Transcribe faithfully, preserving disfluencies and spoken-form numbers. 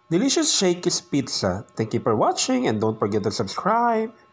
Delicious Shakey's Pizza. Thank you for watching and don't forget to subscribe.